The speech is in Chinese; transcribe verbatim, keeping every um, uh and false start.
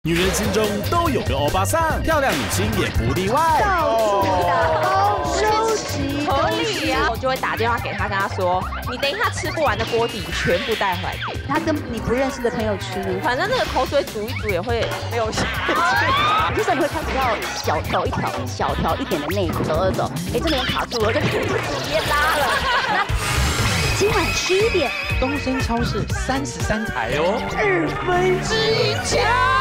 女人心中都有个欧巴桑，漂亮女星也不例外。 到处打包收集， 合理呀、啊！我就会打电话给他，跟他说：“你等一下吃不完的锅底全部带回来给他跟你不认识的朋友吃， 反正那个口水煮一煮也会没有下去。 这时候你会开始要小条一条、小条一点的内裤，走走走，哎，这边卡住了，就直接拉了。那今晚十一点， 东森超市三十三台哦， 二分之一强。